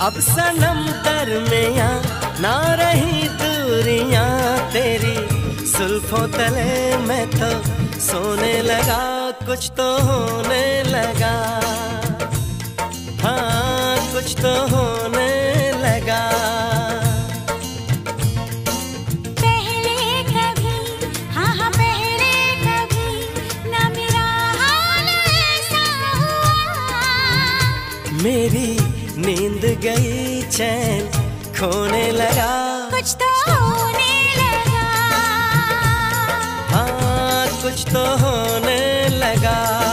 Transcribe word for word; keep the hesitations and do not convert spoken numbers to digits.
अब सनम दरमियां ना रही दूरियां तेरी जुल्फों तले मैं तो सोने लगा, कुछ तो होने लगा, हाँ कुछ तो होने लगा। पहले कभी, हाँ हाँ पहले कभी ना मेरा हाल ऐसा हुआ। मेरी नींद गई चैन खोने लगा, कुछ तो होने लगा, हाँ कुछ तो होने लगा।